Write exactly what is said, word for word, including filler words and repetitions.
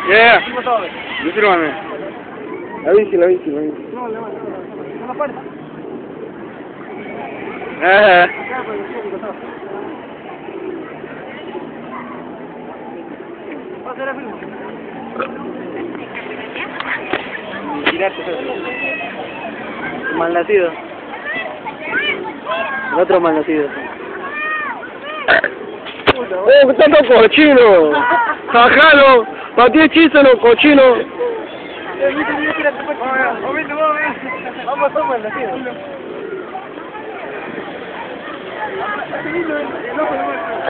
Yeah. Yo quiero ganar. La bici, la bici, la bici. No, levanta. No la parte. Ajá. Va a ser el mismo. Tirarte malnacido. El otro malnacido. ¡Oh, qué tanto cochino! ¡Sacalo! ¡Para ti hechízalo, cochino! Vamos, vamos, malnacido.